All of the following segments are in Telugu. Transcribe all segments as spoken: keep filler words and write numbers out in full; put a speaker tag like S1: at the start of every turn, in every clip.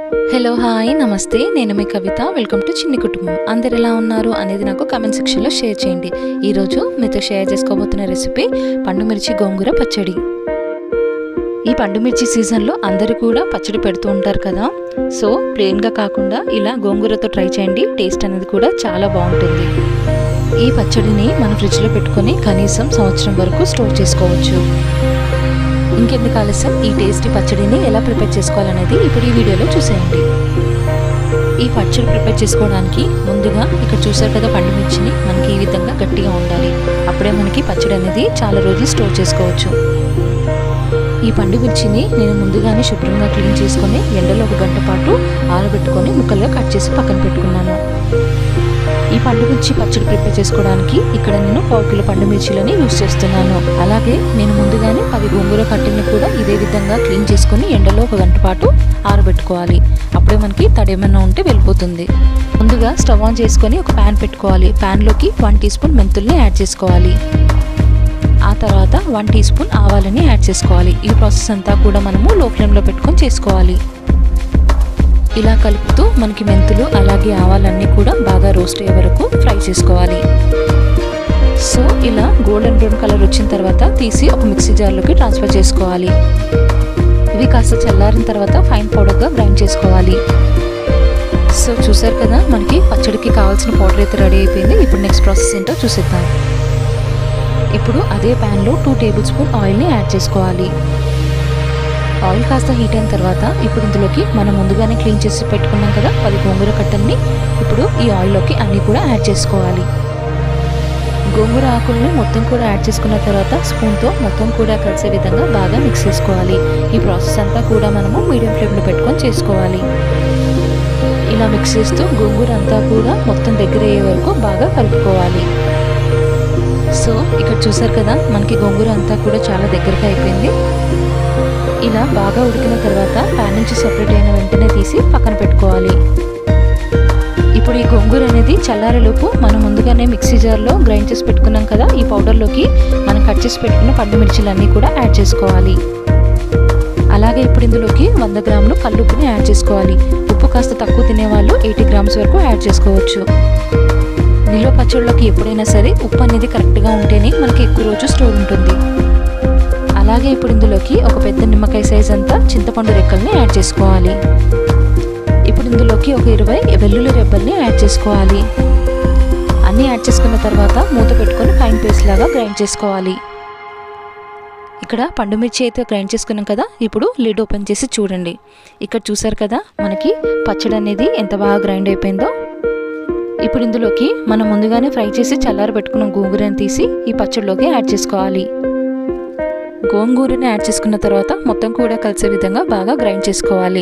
S1: హలో హాయ్ నమస్తే నేను మీ కవిత వెల్కమ్ టు చిన్ని కుటుంబం అందరు ఎలా ఉన్నారు అనేది నాకు కామెంట్ సెక్షన్లో షేర్ చేయండి. ఈరోజు మీతో షేర్ చేసుకోబోతున్న రెసిపీ పండుమిర్చి గోంగూర పచ్చడి. ఈ పండుమిర్చి సీజన్లో అందరూ కూడా పచ్చడి పెడుతూ ఉంటారు కదా, సో ప్లెయిన్గా కాకుండా ఇలా గోంగూరతో ట్రై చేయండి. టేస్ట్ అనేది కూడా చాలా బాగుంటుంది. ఈ పచ్చడిని మన ఫ్రిడ్జ్లో పెట్టుకొని కనీసం సంవత్సరం వరకు స్టోర్ చేసుకోవచ్చు. ఇంకెందుకు ఆలస్యం, ఈ టేస్టీ పచ్చడిని ఎలా ప్రిపేర్ చేసుకోవాలనేది ఇప్పుడు ఈ వీడియోలో చూసేయండి. ఈ పచ్చడి ప్రిపేర్ చేసుకోవడానికి ముందుగా ఇక్కడ చూసారు కదా పండుమిర్చిని, మనకి ఈ విధంగా గట్టిగా ఉండాలి. అప్పుడే మనకి పచ్చడి అనేది చాలా రోజులు స్టోర్ చేసుకోవచ్చు. ఈ పండుమిర్చిని నేను ముందుగానే శుభ్రంగా క్లీన్ చేసుకొని ఎండలో ఒక గంట పాటు ఆరబెట్టుకొని ముక్కలుగా కట్ చేసి పక్కన పెట్టుకున్నాను. ఈ పండుమిర్చి పచ్చడి ప్రిపేర్ చేసుకోవడానికి ఇక్కడ నేను పావు కిలో పండుమిర్చిలని యూజ్ చేస్తున్నాను. అలాగే నేను ముందుగానే పది గోంగూర కట్టెలను కూడా ఇదే విధంగా క్లీన్ చేసుకొని ఎండలో ఒక గంట పాటు ఆరబెట్టుకోవాలి. అప్పుడే మనకి తడి ఏమైనా ఉంటే వెళ్ళిపోతుంది. ముందుగా స్టవ్ ఆన్ చేసుకొని ఒక ప్యాన్ పెట్టుకోవాలి. ప్యాన్లోకి వన్ టీ స్పూన్ మెంతుల్ని యాడ్ చేసుకోవాలి. ఆ తర్వాత వన్ టీ స్పూన్ ఆవాలని యాడ్ చేసుకోవాలి. ఈ ప్రాసెస్ అంతా కూడా మనము లో ఫ్లేమ్లో పెట్టుకొని చేసుకోవాలి. ఇలా కలుపుతూ మనకి మెంతులు అలాగే ఆవాలన్నీ కూడా బాగా రోస్ట్ అయ్యే వరకు ఫ్రై చేసుకోవాలి. సో ఇలా గోల్డెన్ బ్రౌన్ కలర్ వచ్చిన తర్వాత తీసి ఒక మిక్సీ జార్లోకి ట్రాన్స్ఫర్ చేసుకోవాలి. ఇవి కాస్త చల్లారిన తర్వాత ఫైన్ పౌడర్గా గ్రైండ్ చేసుకోవాలి. సో చూసారు కదా, మనకి పచ్చడికి కావాల్సిన పౌడర్ అయితే రెడీ అయిపోయింది. ఇప్పుడు నెక్స్ట్ ప్రాసెస్ ఏంటో చూసేద్దాం. ఇప్పుడు అదే ప్యాన్లో టూ టేబుల్ స్పూన్ ఆయిల్ని యాడ్ చేసుకోవాలి. ఆయిల్ కాస్త హీట్ అయిన తర్వాత ఇప్పుడు ఇందులోకి మనం ముందుగానే క్లీన్ చేసి పెట్టుకున్నాం కదా పది గోంగూర కట్టల్ని ఇప్పుడు ఈ ఆయిల్లోకి అన్నీ కూడా యాడ్ చేసుకోవాలి. గోంగూర ఆకుల్ని మొత్తం కూడా యాడ్ చేసుకున్న తర్వాత స్పూన్తో మొత్తం కూడా కలిసే విధంగా బాగా మిక్స్ చేసుకోవాలి. ఈ ప్రాసెస్ అంతా కూడా మనము మీడియం ఫ్లేమ్లో పెట్టుకొని చేసుకోవాలి. ఇలా మిక్స్ చేస్తూ గోంగూర అంతా కూడా మొత్తం దగ్గర అయ్యే వరకు బాగా కలుపుకోవాలి. సో ఇక్కడ చూసారు కదా, మనకి గోంగూర అంతా కూడా చాలా దగ్గరగా అయిపోయింది. ఇలా బాగా ఉడికిన తర్వాత ప్యాన్ నుంచి సెపరేట్ అయిన వెంటనే తీసి పక్కన పెట్టుకోవాలి. ఇప్పుడు ఈ గోంగూర అనేది చల్లారేలోపు మనం ముందుగానే మిక్సీ జార్లో గ్రైండ్ చేసి పెట్టుకున్నాం కదా, ఈ పౌడర్లోకి మనం కట్ చేసి పెట్టుకున్న పండు మిర్చిలన్నీ కూడా యాడ్ చేసుకోవాలి. అలాగే ఇప్పుడు ఇందులోకి వంద గ్రాములు కల్లుప్పుని యాడ్ చేసుకోవాలి. ఉప్పు కాస్త తక్కువ తినేవాళ్ళు ఎయిటీ గ్రామ్స్ వరకు యాడ్ చేసుకోవచ్చు. నిల్వ పచ్చళ్ళలోకి ఎప్పుడైనా సరే ఉప్పు అనేది కరెక్ట్గా ఉంటేనే మనకి ఎక్కువ రోజు స్టోర్ ఉంటుంది. అలాగే ఇప్పుడు ఇందులోకి ఒక పెద్ద నిమ్మకాయ సైజ్ అంతా చింతపండు రెక్కల్ని యాడ్ చేసుకోవాలి. ఇప్పుడు ఇందులోకి ఒక ఇరవై వెల్లుల్లి రెబ్బల్ని యాడ్ చేసుకోవాలి. అన్నీ యాడ్ చేసుకున్న తర్వాత మూత పెట్టుకొని ఫైన్ పేస్ట్ లాగా గ్రైండ్ చేసుకోవాలి. ఇక్కడ పండుమిర్చి అయితే గ్రైండ్ చేసుకున్నాం కదా, ఇప్పుడు లిడ్ ఓపెన్ చేసి చూడండి. ఇక్కడ చూసారు కదా, మనకి పచ్చడి అనేది ఎంత బాగా గ్రైండ్ అయిపోయిందో. ఇప్పుడు ఇందులోకి మనం ముందుగానే ఫ్రై చేసి చల్లారి పెట్టుకున్న గోంగూరని తీసి ఈ పచ్చడిలోకి యాడ్ చేసుకోవాలి. గోంగూరని యాడ్ చేసుకున్న తర్వాత మొత్తం కూడా కలిసే విధంగా బాగా గ్రైండ్ చేసుకోవాలి.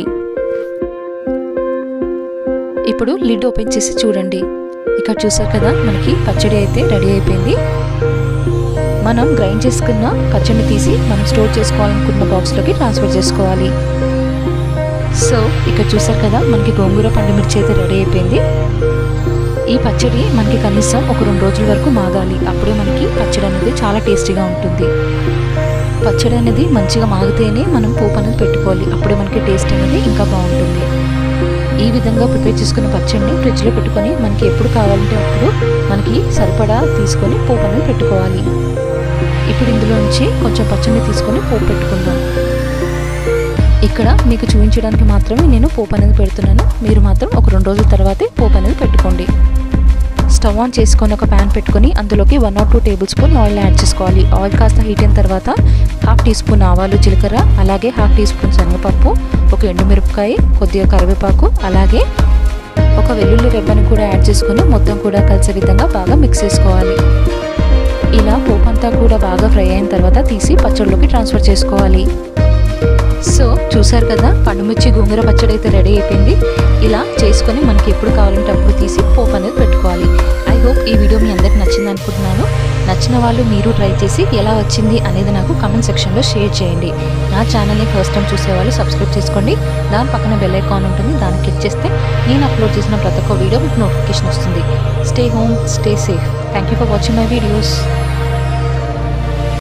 S1: ఇప్పుడు లిడ్ ఓపెన్ చేసి చూడండి. ఇక్కడ చూసారు కదా, మనకి పచ్చడి అయితే రెడీ అయిపోయింది. మనం గ్రైండ్ చేసుకున్న పచ్చడిని తీసి మనం స్టోర్ చేసుకోవాలనుకున్న బాక్స్లోకి ట్రాన్స్ఫర్ చేసుకోవాలి. సో ఇక్కడ చూసారు కదా, మనకి గోంగూర పండుమిర్చి అయితే రెడీ అయిపోయింది. ఈ పచ్చడి మనకి కనీసం ఒక రెండు రోజుల వరకు మాగాలి. అప్పుడే మనకి పచ్చడి అనేది చాలా టేస్టీగా ఉంటుంది. పచ్చడి అనేది మంచిగా మాగితేనే మనం పోపు అనేది పెట్టుకోవాలి. అప్పుడే మనకి టేస్ట్ అనేది ఇంకా బాగుంటుంది. ఈ విధంగా ప్రిపేర్ చేసుకున్న పచ్చడిని ఫ్రిడ్జ్లో పెట్టుకొని మనకి ఎప్పుడు కావాలంటే అప్పుడు మనకి సరిపడా తీసుకొని పోపు అనేది పెట్టుకోవాలి. ఇప్పుడు ఇందులో నుంచి కొంచెం పచ్చడిని తీసుకొని పోపు పెట్టుకుందాం. ఇక్కడ మీకు చూపించడానికి మాత్రమే నేను పోపు అనేది పెడుతున్నాను. మీరు మాత్రం ఒక రెండు రోజుల తర్వాతే పోపు అనేది పెట్టుకోండి. స్టవ్ ఆన్ చేసుకొని ఒక ప్యాన్ పెట్టుకొని అందులోకి one or two tablespoon oil add చేసుకోవాలి. ఆయిల్ కాస్త హీట్ అయిన తర్వాత హాఫ్ టీ స్పూన్ ఆవాలు జీలకర్ర అలాగే హాఫ్ టీ స్పూన్ శనగపప్పు, ఒక ఎండుమిరపకాయ, కొద్దిగా కరివేపాకు అలాగే ఒక వెల్లుల్లి రెబ్బని కూడా యాడ్ చేసుకొని మొత్తం కూడా కలిసే విధంగా బాగా మిక్స్ చేసుకోవాలి. ఇలా పోపు అంతా కూడా బాగా ఫ్రై అయిన తర్వాత తీసి పచ్చడిలోకి ట్రాన్స్ఫర్ చేసుకోవాలి. సో చూసారు కదా, పండుమిర్చి గోంగూర పచ్చడి అయితే రెడీ అయిపోయింది. ఇలా చేసుకొని మనకి ఎప్పుడు కావాలంటే అప్పుడు తీసి పోపు అనేది పెట్టుకోవాలి. ఐ హోప్ ఈ వీడియో మీ అందరికి నచ్చింది అనుకుంటున్నాను. నచ్చిన వాళ్ళు మీరు ట్రై చేసి ఎలా వచ్చింది అనేది నాకు కామెంట్ సెక్షన్లో షేర్ చేయండి. నా ఛానల్ని ఫస్ట్ టైం చూసేవాళ్ళు సబ్స్క్రైబ్ చేసుకోండి. దాని పక్కన బెల్ ఐకాన్ ఉంటుంది, దాన్ని క్లిక్ చేస్తే నేను అప్లోడ్ చేసిన ప్రతి ఒక్క వీడియో మీకు నోటిఫికేషన్ వస్తుంది. Stay home, stay safe. Thank you for watching my videos.